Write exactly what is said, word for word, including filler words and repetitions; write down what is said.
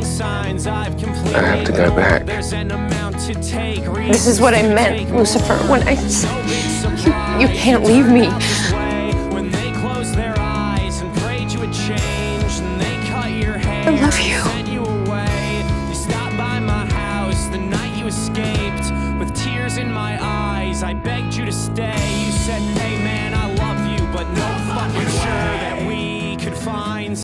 I have to go back. This is what I meant, Lucifer, when I said you, you can't leave me. I love you. With tears in my eyes, I begged you to stay. You said, hey man, I love you, but no fucking sure that we could find